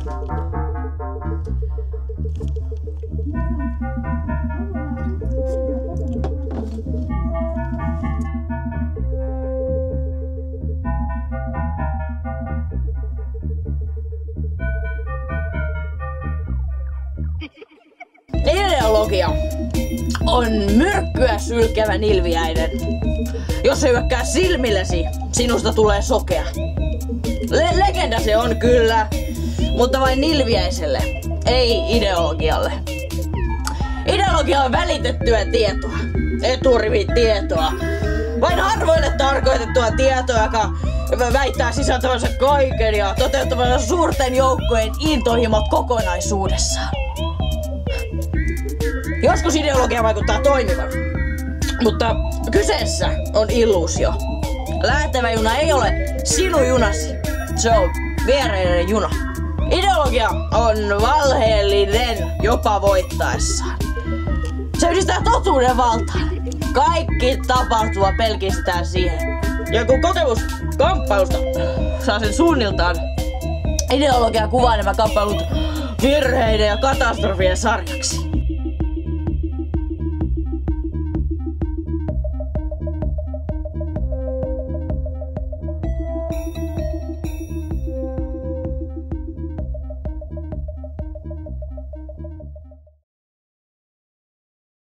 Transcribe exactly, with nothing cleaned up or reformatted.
Ideologia on myrkkyä sylkevä nilviäinen. Jos se hyökkää silmillesi, sinusta tulee sokea. Le- legenda se on kyllä, mutta vain nilviäiselle, ei ideologialle. Ideologia on välitettyä tietoa, eturivitietoa. Vain harvoille tarkoitettua tietoa, joka väittää sisältävänsä kaiken ja toteuttavansa suurten joukkojen intohimot kokonaisuudessaan. Joskus ideologia vaikuttaa toimivan, mutta kyseessä on illuusio. Lähtevä juna ei ole sinun junasi, se on viereinen juna. Ideologia on valheellinen jopa voittaessaan. Se yhdistää totuuden valtaan. Kaikki tapahtuva pelkistää siihen. Ja kun kokemus kamppailusta saa sen suunniltaan, ideologia kuvaa nämä kamppailut virheiden ja katastrofien sarjaksi.